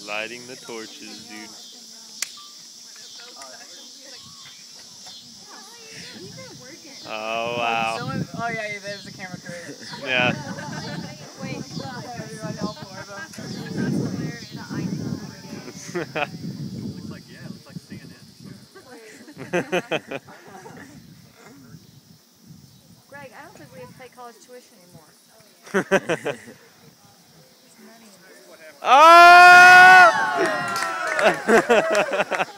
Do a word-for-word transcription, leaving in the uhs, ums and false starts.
Lighting the torches, dude. Oh, wow. Someone, oh, yeah, yeah, there's a camera crew. Yeah. Wait, everybody, all four of them. Looks like, yeah, it looks like C N N. Greg, I don't think we have to pay college tuition anymore. Oh!